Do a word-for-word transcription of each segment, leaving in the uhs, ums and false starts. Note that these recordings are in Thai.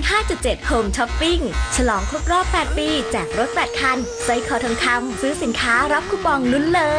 ห้าจุดเจ็ด Home Shopping ฉลองครบรอบแปดปีแจกรถแปดคันสร้อยคอทองคำซื้อสินค้ารับคูปองลุ้นเลย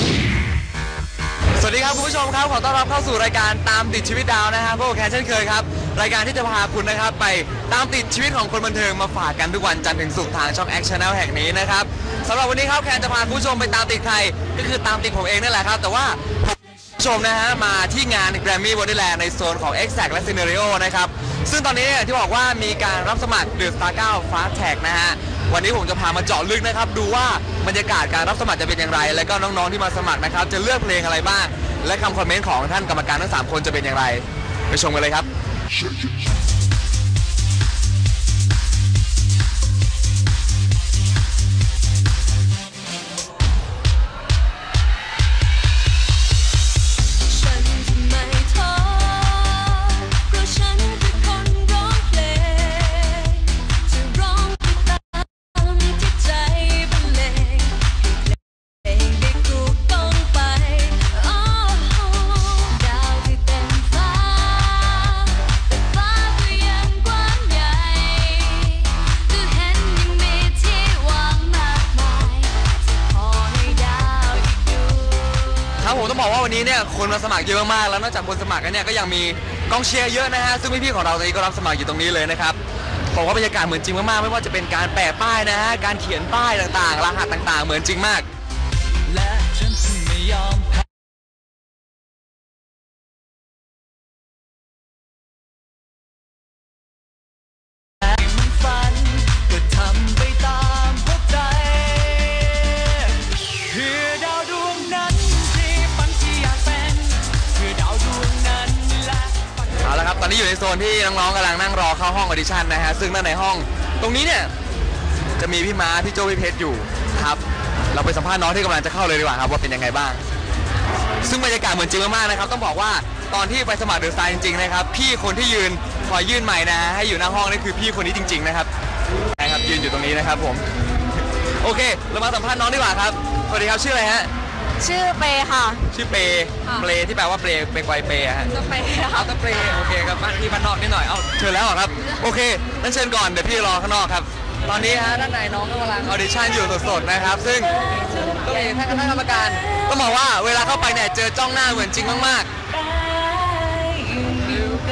สวัสดีครับคุณผู้ชมครับขอต้อนรับเข้าสู่รายการตามติดชีวิตดาวนะฮะพวกแคนเช่นเคยครับรายการที่จะพาคุณนะครับไปตามติดชีวิตของคนบันเทิงมาฝากกันทุกวันจันทร์ถึงศุกร์ทางช่อง X Channel แห่งนี้นะครับสำหรับวันนี้ครับแคนจะพาคุณผู้ชมไปตามติดใครก็คือตามติดผมเองนั่นแหละครับแต่ว่าผู้ชมนะฮะมาที่งาน Grammy Wonderland ในโซนของ Exact และ Scenario นะครับซึ่งตอนนี้ที่บอกว่ามีการรับสมัคร The Star เก้า Fast Tag นะฮะวันนี้ผมจะพามาเจาะลึกนะครับดูว่าบรรยากาศการรับสมัครจะเป็นอย่างไรและก็น้องๆที่มาสมัครนะครับจะเลือกเพลงอะไรบ้างและคำคอมเมนต์ของท่านกรรมการทั้งสามคนจะเป็นอย่างไรไปชมกันเลยครับผมต้องบอกว่าวันนี้เนี่ยคนมาสมัครเยอะมากแล้วนอกจากคนสมัครกันเนี่ยก็ยังมีกองเชียร์เยอะนะฮะซึ่งพี่ๆของเราตอนนี้ก็รับสมัครอยู่ตรงนี้เลยนะครับบอกว่าบรรยากาศเหมือนจริงมากๆไม่ว่าจะเป็นการแปะป้ายนะฮะการเขียนป้ายต่างๆรหัสต่างๆเหมือนจริงมากและฉันไม่ยอมตอนนี้อยู่ในโซนที่น้องๆกำลังนั่งรอเข้าห้องออดิชั่นนะฮะซึ่งด้านในห้องตรงนี้เนี่ยจะมีพี่ม้าพี่โจพี่เพชรอยู่ครับเราไปสัมภาษณ์น้องที่กำลังจะเข้าเลยดีกว่าครับว่าเป็นยังไงบ้างซึ่งบรรยากาศเหมือนจริงมากๆนะครับต้องบอกว่าตอนที่ไปสมัครเดอะสตาร์จริงๆนะครับพี่คนที่ยืนคอยยื่นไมค์นะให้อยู่หน้าห้องนี่คือพี่คนนี้จริงๆนะครับนะครับยืนอยู่ตรงนี้นะครับผมโอเคเรามาสัมภาษณ์น้องดีกว่าครับสวัสดีครับชื่ออะไรฮะชื่อเปค่ะชื่อเปเปที่แปลว่าเปเปไกวเปฮะจะเปเอาตะเปโอเคครับบ้านที่บ้านนอกนิดหน่อยเอาเชิญแล้วครับโอเคนั่นเชิญก่อนเดี๋ยวพี่รอข้างนอกครับตอนนี้ฮะด้านในน้องกำลังออดิชั่นอยู่สดๆนะครับซึ่งก็มีท่านคณะกรรมการต้องบอกว่าเวลาเข้าไปเนี่ยเจอจ้องหน้าเหมือนจริงมากๆ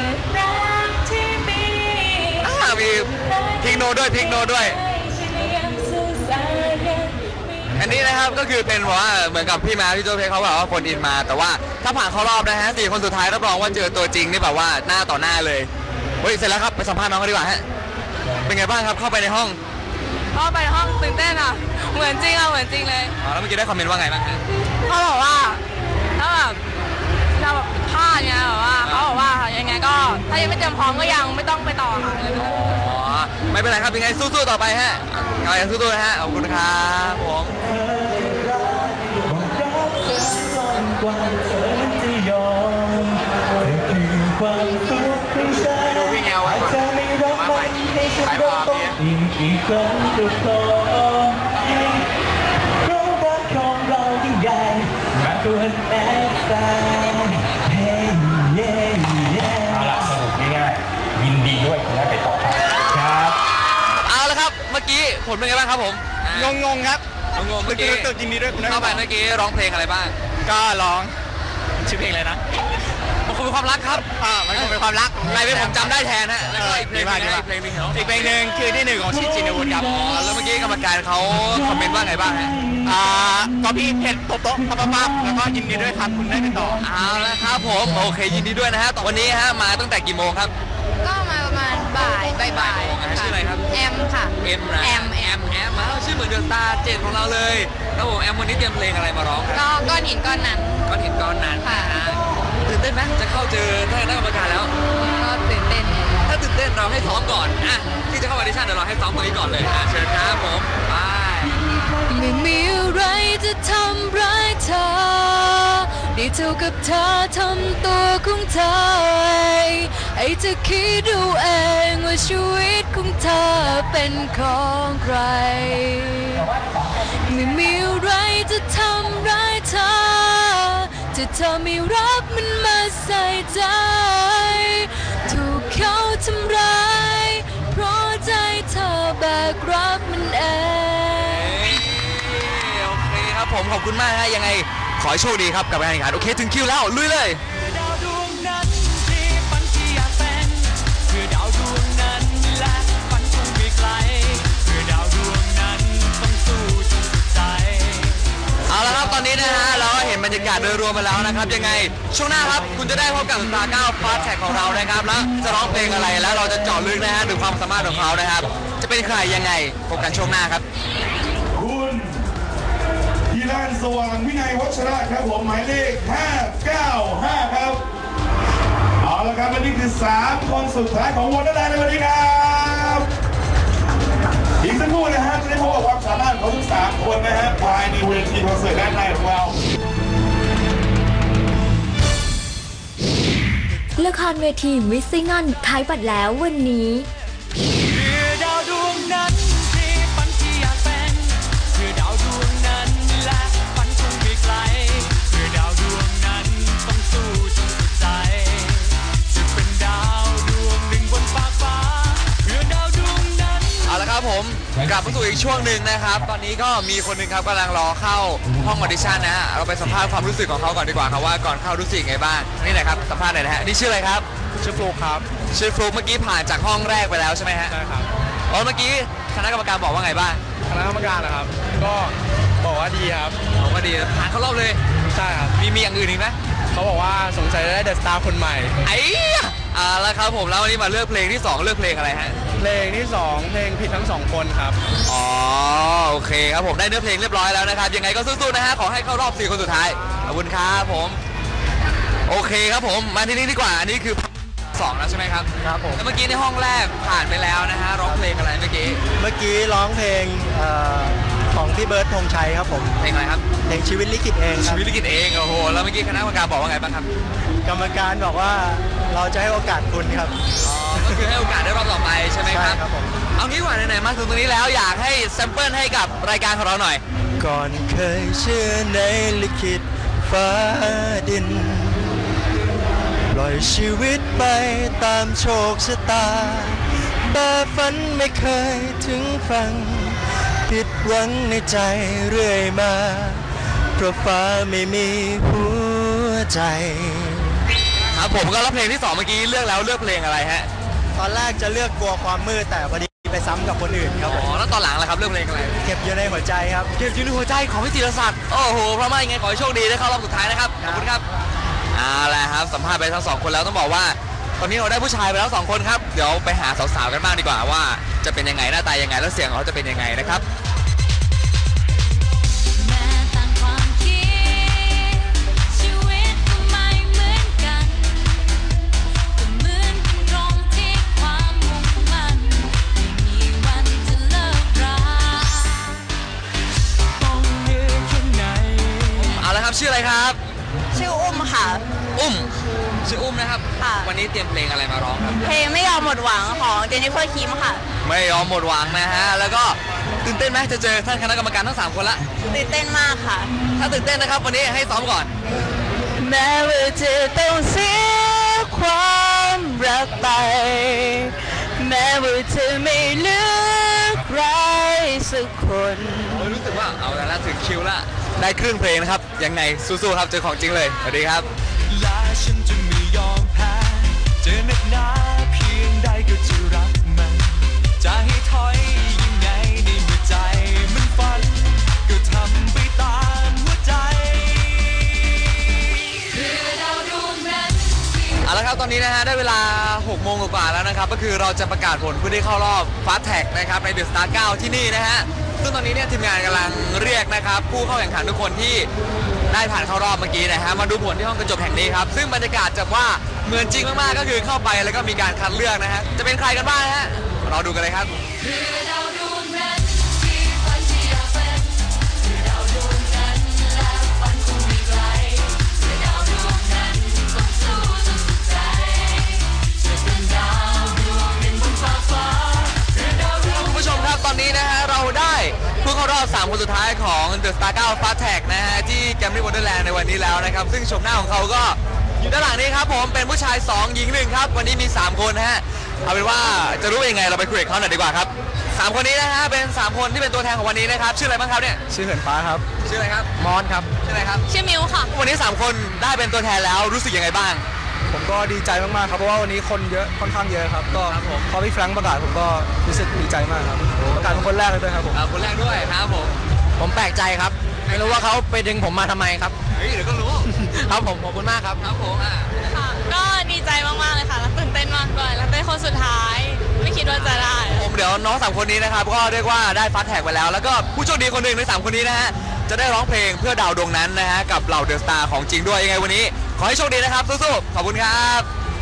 มีพิกโนด้วยพิกโนด้วยอันนี้นะครับก็คือเป็นว่าเหมือนกับพี่มาพี่โจเพชรเขาบอกว่าคนอินมาแต่ว่าถ้าผ่านเข้ารอบนะฮะสี่คนสุดท้ายรับรองว่าเจอตัวจริงนี่แบบว่าหน้าต่อหน้าเลยเฮ้ยเสร็จแล้วครับไปสัมภาษณ์น้องกันดีกว่าฮะเป็นไงบ้างครับเข้าไปในห้องเข้าไปในห้องตื่นเต้นอ่ะเหมือนจริงอ่ะเหมือนจริงเลยอ๋อแล้วเมื่อกี้ได้คอมเมนต์ว่าไงบ้างฮะเขาบอกว่าถ้าแบบถ้าแบบพลาดเนี่ยแบบว่าเขาบอกว่ายังไงก็ถ้ายังไม่เตรียมพร้อมก็ยังไม่ต้องไปต่อค่ะอ๋อไม่เป็นไรครับยังไงสู้ๆต่อไปฮะเอาอย่างสู้ๆนะฮะขอบคุณครับผมดูพี่เงาไว้ก่อนมาใหม่ขายพอพี่อีกครั้งจะพอรู้รักของเรายิ่งใหญ่มากกว่าแม้แต่เฮ้ยเย่เย่เอาล่ะสรุปง่ายๆยินดีด้วยคุณได้ไปต่อครับเอาละครับเมื่อกี้ผลเป็นไงบ้างครับผมงงงครับงงเมื่อกี้ยินดีด้วยคุณได้เข้าไปเมื่อกี้ร้องเพลงอะไรบ้างก็ร้องชื่อเพลงอะไรนะมันคือความรักครับอ่ามันคือความรักใครเป็นผมจำได้แทนฮะแล้วก็อีกเพลงนึงอีกเพลงนึงอีกเพลงนึงคือที่หนึ่งของชินจินวุฒิครับแล้วเมื่อกี้กรรมการเขาคอมเมนต์ว่าไงบ้างฮะอ่าก็พี่เพชรโต๊ะโต๊ะปั๊บปั๊บแล้วก็ยินดีด้วยครับคุณได้ไปต่อเอาละครับผมโอเคยินดีด้วยนะฮะวันนี้ฮะมาตั้งแต่กี่โมงครับก็มาประมาณบ่ายบ่ายชื่ออะไรครับแอมค่ะเอ็มนะแอมแอมแอมมาเราชื่อเหมือนเดอะสตาร์เจ็ดของเราเลยแล้วผมแอมวันนี้เตรียมเพลงอะไรมาร้องก็ก้อนหินก้อนนั้นก้อนหินก้อนนั้นค่ะตื่นเต้นไหมจะเข้าเจอท่านคณะกรรมการแล้วก็ตื่นเต้นถ้าตื่นเต้นเราให้ซ้อมก่อนอ่ะที่จะเข้าออดิชั่นเดี๋ยวเราให้ซ้อมตรงนี้ก่อนเลยอ่ะเชิญครับผมไปไม่มีอะไรจะทำร้ายเธอได้เท่ากับเธอทำตัวของเธอไอ้จะคิดดูเองว่าชีวิตของเธอเป็นของใครไม่มีอะไรจะทำร้ายเธอจะเธอไม่รับมันมาใส่ใจถูกเขาทำร้ายแบกรับมันเองโอเคครับผมขอบคุณมากฮะยังไงขอให้โชคดีครับกับการแข่งขันโอเคถึงคิวแล้วลุยเลยดาวดวงนั้นที่ฝันที่อยากเป็นคือดาวดวงนั้นและฝันคงไม่ไกลคือดาวดวงนั้นต้องสู้จนสุดใจเอาละครับตอนนี้นะฮะเราเห็นบรรยากาศโดยรวมไปแล้วนะครับยังไงช่วงหน้าครับคุณจะได้พบกับสตาร์เก้าฟาสแท็กของเรานะครับแล้วจะร้องเพลงอะไรแล้วเราจะเจาะลึกนะฮะถึงความสามารถของเขานะครับจะเป็นใครยังไงพบกันช่วงหน้าครับคุณพีรานสว่างวินัยวัชระครับผมหมายเลขห้าเก้าห้าครับเอาละครับและนี่คือสามคนสุดท้ายของวันนั้นในวันนี้ครับอีกสักครู่นะฮะจะได้พบกับความสามารถของทั้งสามคนนะฮะภายในเวทีคอนเสิร์ตด้านในของเราละครเวที Missing On ขายบัตรแล้ววันนี้คือดาวดวงนั้นที่ฝันที่อยากเป็นคือดาวดวงนั้นและฝันคงไม่ไกลคือดาวดวงนั้นต้องสู้จนสุดใจจะเป็นดาวดวงหนึ่งบนฟากฟ้าคือดาวดวงนั้นเอาละครับผมกลับมาสู่อีกช่วงหนึ่งนะครับตอนนี้ก็มีคนหนึ่งครับกำลังรอเข้าห้องออดิชั่นนะฮะเราไปสัมภาษณ์ความรู้สึกของเขาก่อนดีกว่าครับว่าก่อนเข้ารู้สึกไงบ้างนี่แหละครับสัมภาษณ์หน่อยนะฮะนี่ชื่ออะไรครับชื่อฟลุ๊กครับชื่อฟลุ๊กเมื่อกี้ผ่านจากห้องแรกไปแล้วใช่ไหมฮะใช่ครับอ๋อเมื่อกี้คณะกรรมการบอกว่าไงบ้างคณะกรรมการนะครับก็บอกว่าดีครับบอกว่าดีผ่านเข้ารอบเลยใช่ครับมีมีอย่างอื่นอีกไหมเขาบอกว่าสงสัยจะได้เดอะสตาร์คนใหม่ไอ้อ่าแล้วครับผมแล้ววันนี้มาเลือกเพลงที่สองเลือกเพลงอะไรฮะเพลงที่สองเพลงผิดทั้งสองคนครับอ๋อโอเคครับผมได้เนื้อเพลงเรียบร้อยแล้วนะครับยังไงก็สู้ๆนะฮะขอให้เข้ารอบสี่คนสุดท้ายขอบคุณครับผมโอเคครับผมมาที่นี่ดีกว่าอันนี้คือสองแล้วใช่ไหมครับครับผมแล้วเมื่อกี้ในห้องแรกผ่านไปแล้วนะฮะร้องเพลงอะไรเมื่อกี้เมื่อกี้ร้องเพลงของพี่เบิร์ดธงชัยครับผมเพลงอะไรครับเพลงชีวิตลิขิตเองชีวิตลิขิตเองโอ้โหแล้วเมื่อกี้คณะกรรมการบอกว่าไงบ้างครับกรรมการบอกว่าเราจะให้โอกาสคุณครับอ๋อก็คือให้โอกาสได้รอบต่อไปใช่ไหมครับใช่ครับผมเอางี้ว่าไหนๆมาถึงตรงนี้แล้วอยากให้แซมเปิลให้กับรายการของเราหน่อยก่อนเคยเชื่อในลิขิตฟ้าดินปล่อยชีวิตไปตามโชคชะตาแต่ฝันไม่เคยถึงฟังผิดหวังในใจเรื่อยมาเพราะฟ้าไม่มีหัวใจครับผมก็รับเพลงที่สองเมื่อกี้เลือกแล้วเลือกเพลงอะไรฮะตอนแรกจะเลือกกลัวความมืดแต่พอดีไปซ้ำกับคนอื่นครับอ๋อแล้วตอนหลังล่ะครับเลือกเพลงอะไรเก็บอยู่ในหัวใจครับเก็บอยู่ในหัวใจของพี่จิรศักดิ์โอ้โหเพราะว่ายังไงขอให้โชคดีได้เข้ารอบสุดท้ายนะครับขอบคุณครับเอาละครับสัมภาษณ์ไปทั้งสองคนแล้วต้องบอกว่าตอนนี้เราได้ผู้ชายไปแล้วสองคนครับเดี๋ยวไปหาสาวๆกันบ้างดีกว่าว่าจะเป็นยังไงหน้าตายังไงแล้วเสียงของเขาจะเป็นยังไงนะครับเอาละครับชื่ออะไรครับชื่ออุ้มค่ะอุ้มชื่ออุ้มนะครับวันนี้เตรียมเพลงอะไรมาร้องครับเพลงไม่ยอมหมดหวังของเจนนิเฟอร์คิมค่ะไม่ยอมหมดหวังนะฮะแล้วก็ตื่นเต้นไหมจะเจอท่านคณะกรรมการทั้งสามคนละตื่นเต้นมากค่ะถ้าตื่นเต้นนะครับวันนี้ให้ซ้อมก่อนแม้ว่าจะต้องเสียความรักไปแม้ว่าจะไม่เลือกใครสักคนรู้สึกว่าเอาแล้วถึงคิวละได้ครึ่งเพลงนะครับยังไงสู้ๆครับเจอของจริงเลยสวัสดีครับและฉันจะไม่ยอมแพ้จะหนักหนาเพียงใดก็จะรักมันจะให้ถอยยังไงในเมื่อใจมันฝันก็ทำไปตามหัวใจเอาละครับตอนนี้นะฮะได้เวลาหกโมงกว่าแล้วนะครับก็คือเราจะประกาศผลผู้ที่เข้ารอบฟาสแท็กนะครับในเดอะสตาร์เก้าที่นี่นะฮะซึ่งตอนนี้เนี่ยทีมงานกำลังเรียกนะครับผู้เข้าแข่งขันทุกคนที่ได้ผ่านเข้ารอบเมื่อกี้นะฮะมาดูผลที่ห้องกระจกแห่งนี้ครับซึ่งบรรยากาศจะว่าเหมือนจริงมากๆก็คือเข้าไปแล้วก็มีการคัดเลือกนะฮะจะเป็นใครกันบ้างฮะรอดูกันเลยครับตอนนี้นะฮะเราได้ผู้เข้ารอบสามคนสุดท้ายของ The Star เก้า Fast Tag นะฮะที่ Camry Wonderland ในวันนี้แล้วนะครับซึ่งชมหน้าของเขาก็อยู่ด้านหลังนี้ครับผมเป็นผู้ชายสองหญิงหนึ่งครับวันนี้มีสามคนนะฮะเอาเป็นว่าจะรู้ยังไงเราไปคุยกับเขาหน่อยดีกว่าครับสสามคนนี้นะฮะเป็นสามคนที่เป็นตัวแทนของวันนี้นะครับชื่ออะไรบ้างครับเนี่ยชื่อเหินฟ้าครับชื่ออะไรครับมอนครับชื่ออะไรครับชื่อมิวค่ะวันนี้สามคนได้เป็นตัวแทนแล้วรู้สึกยังไงบ้างผมก็ดีใจมากๆครับเพราะว่าวันนี้คนเยอะค่อนข้างเยอะครับก็พอพี่แฟรงค์ประกาศผมก็รู้สึกดีใจมากครับประกาศเป็นคนแรกเลยด้วยครับผมคนแรกด้วยครับผมผมแปลกใจครับไม่รู้ว่าเขาไปดึงผมมาทำไมครับเฮ้ยเดี๋ยวก็รู้ครับผมขอบคุณมากครับครับผมอ่ะค่ะก็ดีใจมากๆเลยค่ะแล้วตื่นเต้นมากด้วยแล้วเป็นคนสุดท้ายไม่คิดว่าจะได้ผมเดี๋ยวน้องสามคนนี้นะครับก็เรียกว่าได้ฟาสต์แท็กไปแล้วแล้วก็ผู้โชคดีคนหนึ่งในสามคนนี้นะฮะจะได้ร้องเพลงเพื่อดาวดวงนั้นนะฮะกับเหล่าเดอะสตาร์ของจริงด้วยยังไงวันนี้ขอให้โชคดีนะครับสู้ๆขอบคุณครับ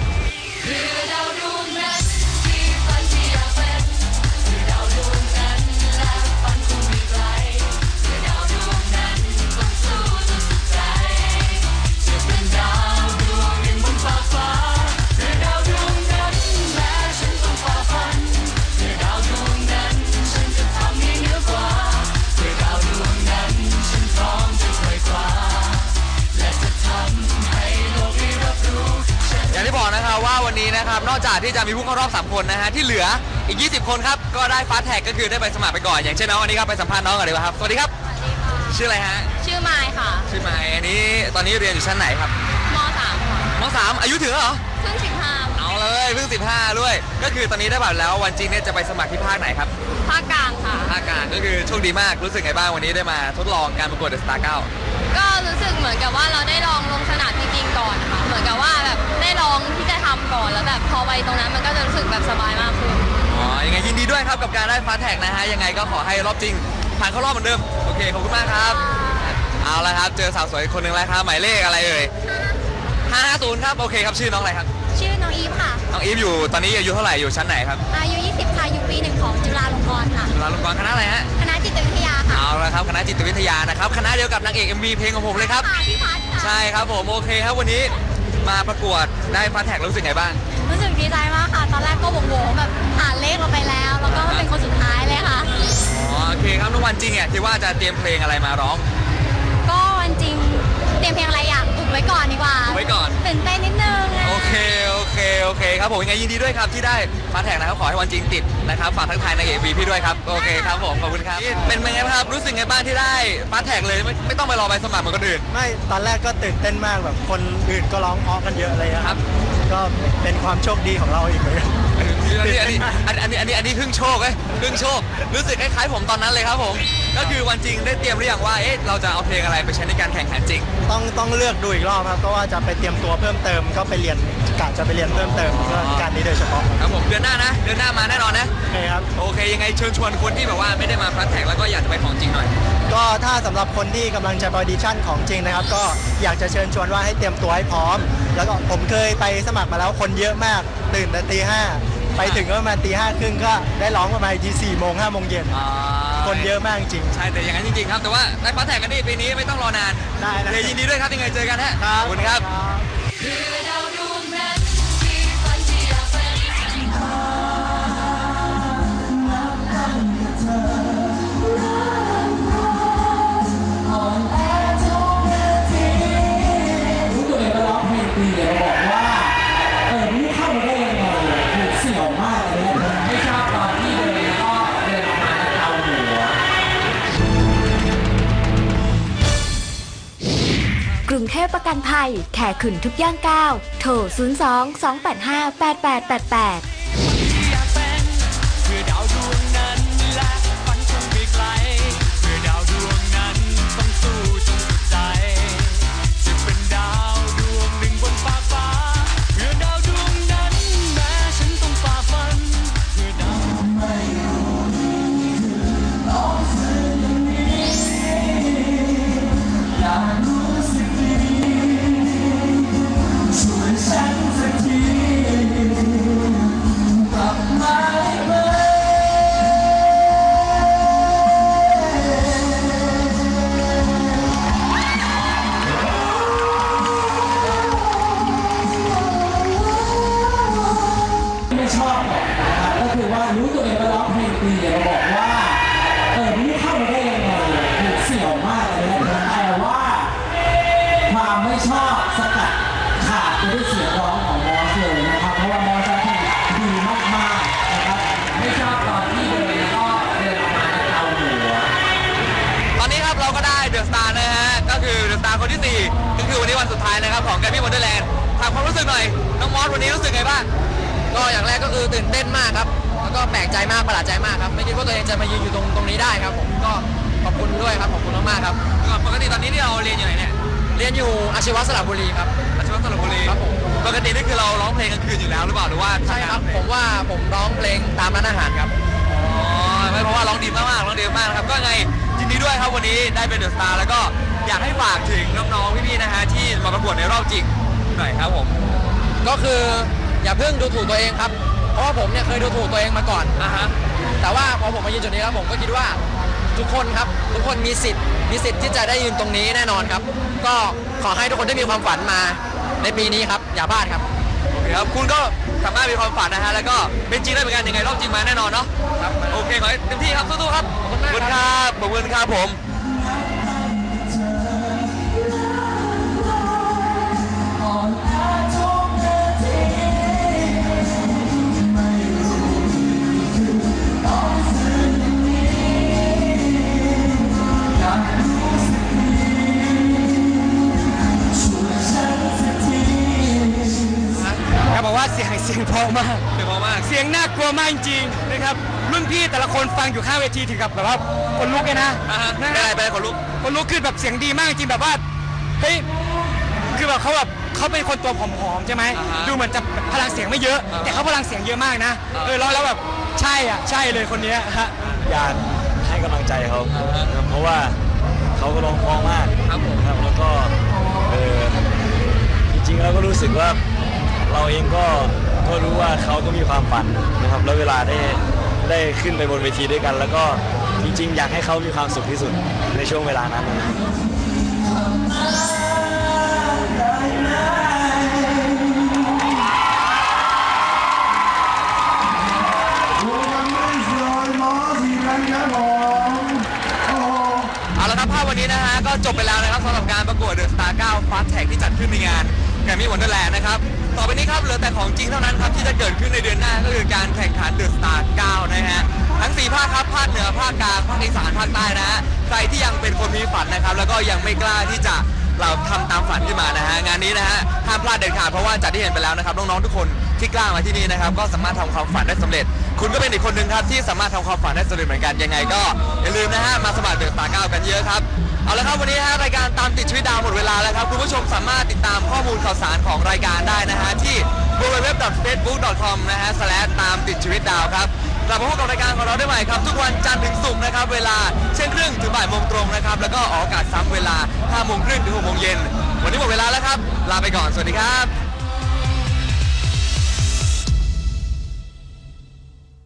ว่าวันนี้นะครับนอกจากที่จะมีผู้เข้ารอบสามคนนะฮะที่เหลืออีกยี่สิบคนครับก็ได้ฟาสต์แท็กก็คือได้ไปสมัครไปก่อนอย่างเช่นน้องอันนี้ครับไปสัมภาษณ์น้องกันดีกว่าครับสวัสดีครับสวัสดีค่ะชื่ออะไรฮะชื่อไมค์ค่ะชื่อไมค์อันนี้ตอนนี้เรียนอยู่ชั้นไหนครับม.สามค่ะม.สามอายุถึงเหรอเพิ่งสิบห้าเอาเลยเพิ่งสิบห้าด้วยก็คือตอนนี้ได้บัตรแล้ววันจริงเนี่ยจะไปสมัครที่ภาคไหนครับภาคกลางค่ะภาคกลางก็คือโชคดีมากรู้สึกไงบ้างวันนี้ได้มาทดลองการประกวดเดอะสตาร์เก้าก็รู้สึกเหมือนกับว่าเราได้ลองลงสนามจริงๆก่อนค่ะเหมือนกับว่าแบบได้ลองที่จะทำก่อนแล้วแบบพอไปตรงนั้นมันก็จะรู้สึกแบบสบายมากขึ้นอ๋อยังไงยินดีด้วยครับกับการได้ฟาสต์แท็กนะฮะยังไงก็ขอให้รอบจริงผ่านเข้ารอบเหมือนเดิมโอเคขอบคุณมากครับเอาละครับเจอสาวสวยคนหนึ่งแล้วครับหมายเลขอะไรเอ่ยห้าห้าศูนย์ครับโอเคครับชื่อน้องอะไรครับชื่อน้องอีฟค่ะน้องอีฟอยู่ตอนนี้อายุเท่าไหร่อยู่ชั้นไหนครับอายุยี่สิบค่ะอยู่ปีหนึ่งของจุฬาลงกรณ์ค่ะจุฬาลงกรณ์คณะอะไรฮะคณะจิตวิทยาค่ะเอาละครับคณะจิตวิทยานะครับคณะเดียวกับนางเอก เอ็ม วี เพลงของผมเลยครับพี่พัชค่ะใช่ครับผมโอเคครับวันนี้มาประกวดได้ฟาสต์แท็กรู้สึกไงบ้างรู้สึกดีใจมากค่ะตอนแรกก็วงๆแบบอ่านเลขเราไปแล้วแล้วก็เป็นคนสุดท้ายเลยค่ะอ๋อโอเคครับทุกวันจริงเนี่ยคิดว่าจะเตรียมเพลงอะไรมาร้องก็วันจริงเตรียมเพลงอะไรอยากอุบไว้ก่อนดีกว่าไว้ก่อนตื่นเต้นนิดนึงโอเคโอเคโอเคครับผมยังไงยินดีด้วยครับที่ได้ฟาสต์แท็กนะครับขอให้วันจริงติดนะครับฝากทักทายนางเอกวีพี่ด้วยครับโอเคครับผมขอบคุณครับเป็นไงครับรู้สึกไงบ้างที่ได้ฟาสต์แท็กเลยไม่ไม่ต้องไปรอใบสมัครเหมือนคนอื่นไม่ตอนแรกก็ตื่นเต้นมากแบบคนอื่นก็ร้องเพราะกันเยอะเลยครับก็เป็นความโชคดีของเราอีกเหมือนกันอันนี้อันนี้อันนี้อันนี้อันนี้ครึ่งโชคเลยครึ่งโชครู้สึกคล้ายๆผมตอนนั้นเลยครับผมก็คือวันจริงได้เตรียมหรือยังว่าเอ๊ะเราจะเอาเพลงอะไรไปใช้ในการแข่งขันจริงต้องต้องเลือกดูอีกรอบครับเพราะว่าจะไปเตรียมตัวเพิ่มเติมก็ไปเรียนกะจะไปเรียนเพิ่มเติมเพื่อการนี้โดยเฉพาะครับผมเดือนหน้านะเดือนหน้ามาแน่นอนนะโอเคครับโอเคยังไงเชิญชวนคนที่แบบว่าไม่ได้มาฟาสต์แท็กแล้วก็อยากจะไปของจริงหน่อยก็ถ้าสำหรับคนที่กำลังจะออดิชั่นของจริงนะครับก็อยากจะเชิญชวนว่าให้เตรียมตัวให้พร้อมแล้วก็ผมเคยไปสมัครมาแล้วคนเยอะมากตื่นแต่ตีห้าไปถึงก็ประมาณตีห้าครึ่งก็ได้ร้องประมาณทีสี่โมงห้าโมงเย็นคนเยอะมากจริงใช่แต่อย่างนั้นจริงๆครับแต่ว่าได้ฟาสต์แท็กกันนี่ปีนี้ไม่ต้องรอนานได้เลยยินดีด้วยครับยังไงเจอกันฮะขอบคุณครับกรุงเทพประกันภัยแข่ขึ้นทุกย่างก้าวโทรศูนย์ สอง สอง แปด ห้า แปด แปด แปด แปดเคนที่สี่ก็คือวันนี้วันสุดท้ายนะครับของแกรมมี่วันเดอร์แลนด์ถามความรู้สึกหน่อยน้องมอสวันนี้รู้สึกไงบ้างก็อย่างแรกก็คือตื่นเต้นมากครับแล้วก็แปลกใจมากประหลาดใจมากครับไม่คิดว่าตัวเองจะมายืนอยู่ตรงตรงนี้ได้ครับผมก็ขอบคุณด้วยครับขอบคุณมากๆครับปกติตอนนี้ที่เราเรียนอยู่ไหนเนี่ยเรียนอยู่อาชีวะสระบุรีครับอาชีวะสระบุรีครับผมปกตินี่คือเราร้องเพลงกลางคืนอยู่แล้วหรือเปล่าหรือว่าใช่ครับผมว่าผมร้องเพลงตามร้านอาหารครับอ๋อไม่เพราะว่าร้องดีมากๆร้องดีมากนะครับก็ไงยินดีด้วยครับวันนี้ได้เป็นเดอะสตาร์แล้วก็อยากให้ฝากถึงน้องๆพี่ๆนะฮะที่มาประกวดในรอบจริงหน่อยครับผมก็คืออย่าเพิ่งดูถูกตัวเองครับเพราะว่าผมเนี่ยเคยดูถูกตัวเองมาก่อนอ่าฮะแต่ว่าพอผมมายืนจุดนี้ครับผมก็คิดว่าทุกคนครับทุกคนมีสิทธิ์มีสิทธิ์ที่จะได้ยืนตรงนี้แน่นอนครับก็ขอให้ทุกคนได้มีความฝันมาในปีนี้ครับอย่าพลาดครับโอเคครับคุณก็สามารถมีความฝันนะฮะแล้วก็เป็นจริงได้เหมือนกันยังไงรอบจริงมาแน่นอนเนาะครับโอเคขอให้เต็มที่ครับสู้ๆครับขอบคุณครับขอบคุณครับผมบอกว่าเสียงเสียงเพราะมากเสียงเพราะมากเสียงน่ากลัวมากจริงๆนะครับรุ่นพี่แต่ละคนฟังอยู่ข้างเวทีถึงกับแบบว่าคนลุกเลยนะอ่าฮะเป็นอะไรเป็นคนลุกคนลุกคือแบบเสียงดีมากจริงแบบว่าเฮ้ยคือแบบเขาแบบเขาเป็นคนตัวผอมๆใช่ไหมดูเหมือนจะพลังเสียงไม่เยอะแต่เขาพลังเสียงเยอะมากนะเออร้องแล้วแบบใช่อ่ะใช่เลยคนนี้ฮะอยากให้กำลังใจเขาเพราะว่าเขาก็ร้องเพราะมากครับผมครับแล้วก็เออจริงๆเราก็รู้สึกว่าเราเองก็ก็รู้ว่าเขาก็มีความฝันนะครับแล้วเวลาได้ได้ขึ้นไปบนเวทีด้วยกันแล้วก็จริงๆอยากให้เขามีความสุขที่สุดในช่วงเวลานั้นนะเอาละครับภาพวันนี้นะฮะก็จบไปแล้วนะครับสำหรับการประกวดเดอะสตาร์เก้า Fast Tag ที่จัดขึ้นในงานแกรมมี่วันเดอร์แลนด์นะครับต่อไปนี้ครับเหลือแต่ของจริงเท่านั้นครับที่จะเกิดขึ้นในเดือนหน้าก็คือการแข่งขันเดอะสตาร์เก้านะฮะทั้งสี่ภาคครับภาคเหนือภาคกลางภาคอีสานภาคใต้นะฮะใครที่ยังเป็นคนมีฝันนะครับแล้วก็ยังไม่กล้าที่จะเราทำตามฝันขึ้นมานะฮะงานนี้นะฮะห้ามพลาดเด็ดขาดเพราะว่าจากที่เห็นไปแล้วนะครับน้องๆทุกคนที่กล้ามาที่นี่นะครับก็สามารถทำความฝันได้สำเร็จคุณก็เป็นอีกคนหนึ่งครับที่สามารถทำความฝันได้สำเร็จเหมือนกันยังไงก็อย่าลืมนะฮะมาสมัครเดอะสตาร์เก้ากันเยอะครับเอาละครับวันนี้ฮะรายการตามติดชีวิตดาวหมดเวลาแล้วครับคุณผู้ชมสามารถติดตามข้อมูลข่าวสารของรายการได้นะฮะที่ ดับเบิลยู ดับเบิลยู ดับเบิลยู ดอท เฟซบุ๊ก ดอท คอม นะฮะ สแลช ตามติดชีวิตดาวครับกลับมาพบกับรายการของเราได้ใหม่ครับทุกวันจันทร์ถึงศุกร์นะครับเวลาเช่นครึ่งถึงบ่ายโมงตรงนะครับแล้วก็ออกอากาศซ้ำเวลาห้าโมงครึ่งถึงหกโมงเย็นวันนี้หมดเวลาแล้วครับลาไปก่อนสวัสดีครับ